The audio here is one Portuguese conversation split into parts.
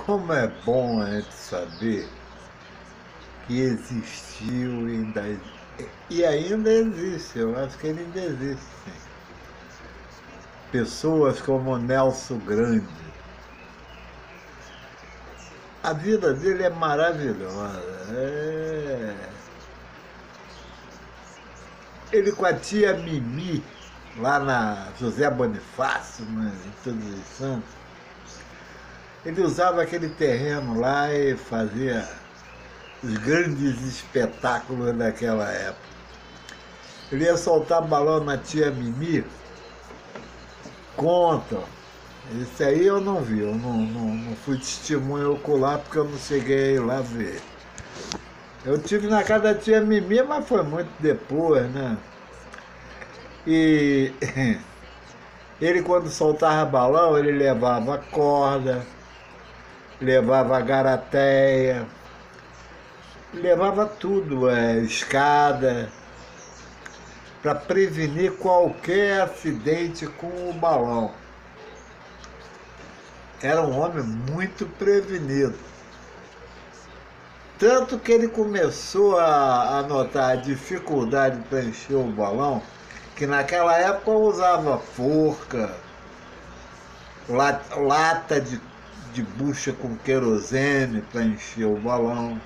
Como é bom a gente saber que existiu e ainda existe, eu acho que ele ainda existe, sim. Pessoas como Nelson Grande. A vida dele é maravilhosa. Ele com a tia Mimi, lá na José Bonifácio, em Todos os Santos, ele usava aquele terreno lá e fazia os grandes espetáculos daquela época. Ele ia soltar balão na tia Mimi, contam. Isso aí eu não vi, eu não fui testemunho ocular porque eu não cheguei lá ver. Eu tive na casa da tia Mimi, mas foi muito depois, né? E ele, quando soltava balão, ele levava corda, levava garateia, levava tudo, escada, para prevenir qualquer acidente com o balão. Era um homem muito prevenido. Tanto que ele começou a notar a dificuldade para encher o balão, que naquela época usava forca, lata de bucha com querosene para encher o balão.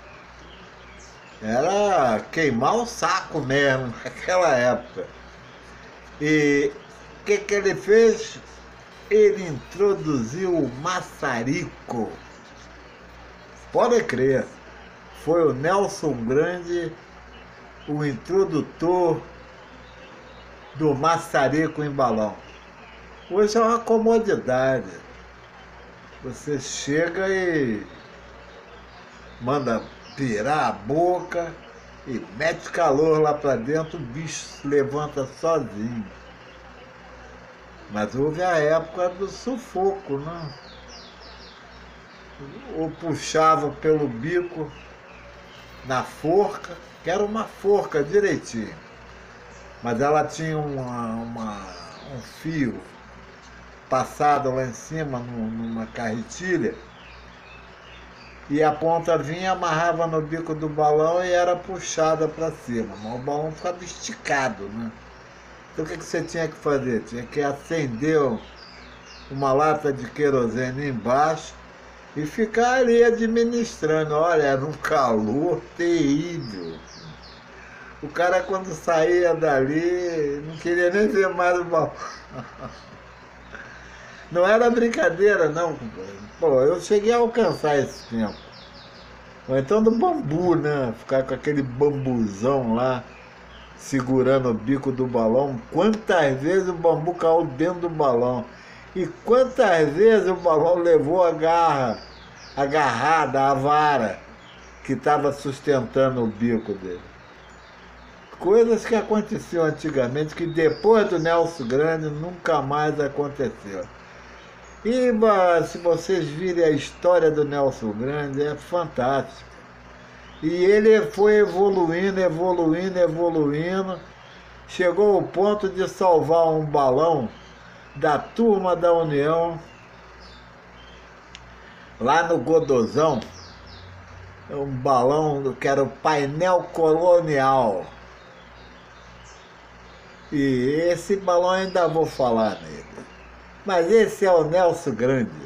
Era queimar o saco mesmo naquela época. E o que ele fez? Ele introduziu o maçarico. Pode crer. Foi o Nelson Grande o introdutor do maçarico em balão. Hoje é uma comodidade. Você chega e manda pirar a boca e mete calor lá para dentro, o bicho se levanta sozinho. Mas houve a época do sufoco, né? Ou puxava pelo bico na forca, que era uma forca direitinho, mas ela tinha um fio passado lá em cima numa carretilha, e a ponta vinha, amarrava no bico do balão e era puxada para cima, mas o balão ficava esticado, né? Então o que você tinha que fazer? Tinha que acender uma lata de querosene embaixo e ficar ali administrando. Olha, era um calor terrível. O cara, quando saía dali, não queria nem ver mais o balão. Não era brincadeira, não. Pô, eu cheguei a alcançar esse tempo. Ou então do bambu, né? Ficar com aquele bambuzão lá, segurando o bico do balão. Quantas vezes o bambu caiu dentro do balão? E quantas vezes o balão levou a agarrada, a vara que estava sustentando o bico dele? Coisas que aconteciam antigamente, que depois do Nelson Grande nunca mais aconteceu. E se vocês virem a história do Nelson Grande, é fantástico. E ele foi evoluindo, chegou ao ponto de salvar um balão da Turma da União, lá no Godozão, um balão que era o painel colonial. E esse balão ainda vou falar nele. Mas esse é o Nelson Grande.